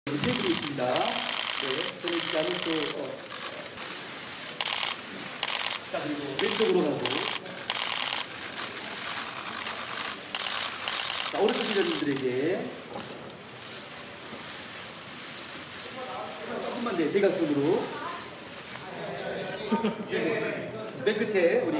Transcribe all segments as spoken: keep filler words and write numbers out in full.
세 분이십니다. 네, 저는 시간을 또 어, 자, 그리고 왼쪽으로 가고, 자, 오른쪽 기자님들에게 조금만 네, 대각선으로. 네, 맨 끝에 우리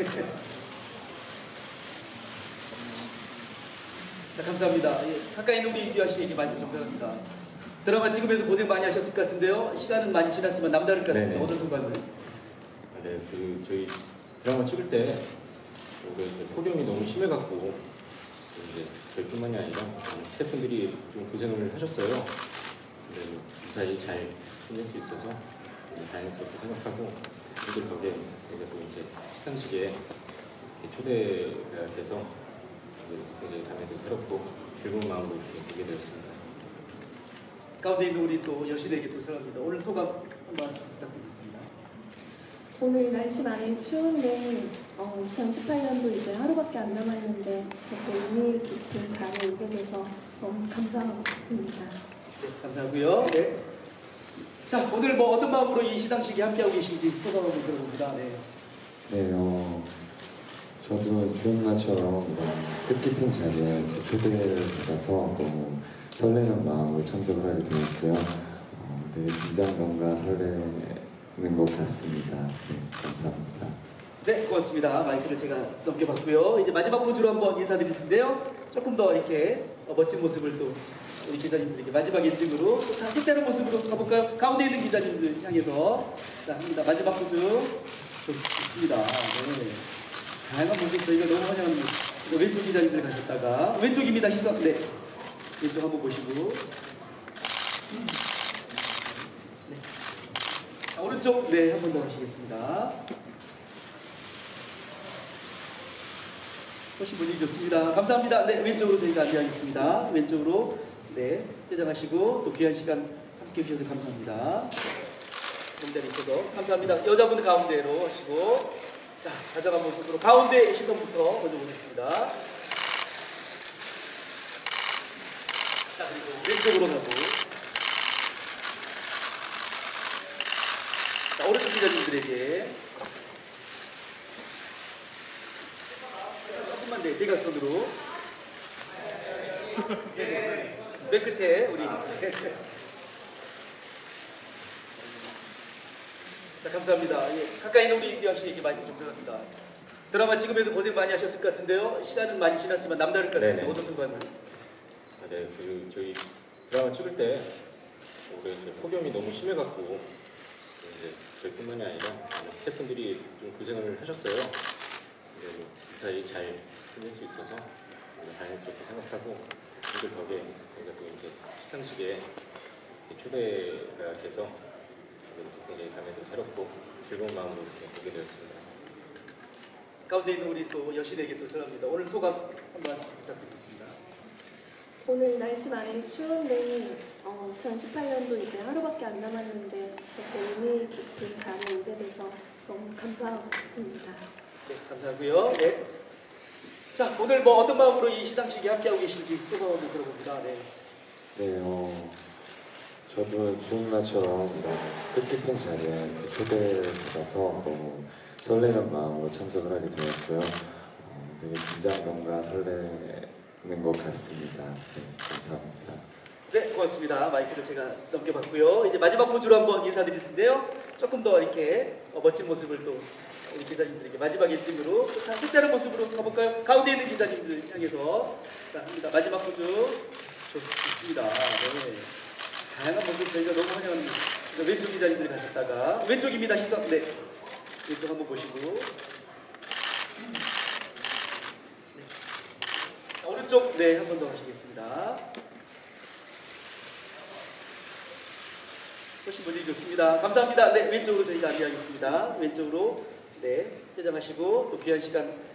자, 감사합니다. 예, 가까이 있는 우리 이규하 씨에게 많이 감사합니다. 드라마 찍으면서 고생 많이 하셨을 것 같은데요. 시간은 많이 지났지만 남다를 것 같습니다. 어떤 순간을? 네, 그 저희 드라마 찍을 때 올해 폭염이 너무 심해갖고 이제 저희뿐만이 아니라 스태프분들이 좀 고생을 하셨어요. 근데 무사히 잘 끝낼 수 있어서 다행스럽게 생각하고 그들 덕에 저희가 또 이제 시상식에 초대가 돼서 굉장히 감회도 새롭고 즐거운 마음으로 보게 되었습니다. 가운데 있는 우리 또 여신에게 또 사랑합니다. 오늘 소감 한 말씀 부탁드리겠습니다. 오늘 날씨 많이 추운데 어, 이천십팔 년도 이제 하루밖에 안 남았는데 이렇게 의미 깊은 자리에 오게 돼서 너무 감사합니다. 네, 감사하고요. 네. 자, 오늘 뭐 어떤 마음으로 이 시상식에 함께하고 계신지 소감 한번 들어봅니다. 네. 네, 어, 저도 주연마처럼 뜻깊은 자리에 초대를 받아서 너무 설레는 마음으로 참석을 하게 되었고요. 어, 되게 긴장감과 설레는 것 같습니다. 네, 감사합니다. 네, 고맙습니다. 마이크를 제가 넘겨봤고요. 이제 마지막 포즈로 한번 인사드릴 텐데요. 조금 더 이렇게 멋진 모습을 또 우리 기자님들에게 마지막 인증으로 또 색다른 모습으로 가볼까요? 가운데 있는 기자님들 향해서 자, 합니다. 마지막 포즈 좋습니다. 네. 다양한 모습 저희가 너무 환영합니다. 왼쪽 기자님들 가셨다가 왼쪽입니다. 시선. 네. 왼쪽 한번 보시고. 네. 자, 오른쪽. 네, 한 번 더 하시겠습니다. 훨씬 분위기 좋습니다. 감사합니다. 네, 왼쪽으로 저희가 안내하겠습니다. 왼쪽으로 네, 퇴장하시고 또 귀한 시간 함께 해주셔서 감사합니다. 공단에 있어서 감사합니다. 여자분 가운데로 하시고 자, 다정한 모습으로 가운데 시선부터 먼저 보겠습니다. 자, 그리고 왼쪽으로 가고 자, 오른쪽 기자님들에게 조금만 네, 대각선으로 네, 맨 끝에 우리 자, 감사합니다. 예, 가까이 있는 우리 이규하 씨에게 많이 감사합니다. 드라마 찍으면서 고생 많이 하셨을 것 같은데요. 시간은 많이 지났지만 남다를 것 같습니다. 어떤 순간을? 아, 네, 그 저희 드라마 찍을 때 올해 폭염이 너무 심해갖고 이제 저희뿐만이 아니라 스태프분들이 좀 고생을 하셨어요. 근데 무사히 잘 끝낼 수 있어서 다행스럽게 생각하고 그들 덕에 저희가 또 이제 시상식에 초대가 돼서 굉장히 감회도 새롭고 즐거운 마음으로 보게 되었습니다. 가운데 있는 우리 또 여신에게 또 전합니다. 오늘 소감 한 말씀 부탁드리겠습니다. 오늘 날씨 많이 추운데 어, 이천십팔 년도 이제 하루밖에 안 남았는데 이렇게 의미 깊은 자리에 오게 돼서 너무 감사합니다. 네, 감사하고요. 네. 자, 오늘 뭐 어떤 마음으로 이 시상식에 함께하고 계신지 소감 한번 들어봅니다. 네. 네, 어, 저도 주연마처럼 뜻깊은 자리에 초대를 받아서 너무 설레는 마음으로 참석을 하게 되었고요. 어, 되게 긴장감과 설레는 것 같습니다. 네, 감사합니다. 네, 고맙습니다. 마이크를 제가 넘겨봤고요. 이제 마지막 포즈로 한번 인사드릴 텐데요. 조금 더 이렇게 어, 멋진 모습을 또 우리 기자님들에게 마지막 인증으로 자, 색다른 모습으로 가볼까요? 가운데 있는 기자님들 향해서 자, 합니다. 마지막 포즈 좋습니다. 네. 다양한 모습 저희가 너무 환영합니다. 왼쪽 기자님들 가셨다가 왼쪽입니다. 시선. 네. 왼쪽 한번 보시고 네. 자, 오른쪽. 네, 한 번 더 하시겠습니다. 훨씬 분위기 좋습니다. 감사합니다. 네, 왼쪽으로 저희가 안내하겠습니다. 왼쪽으로 네, 퇴장하시고 또 귀한 시간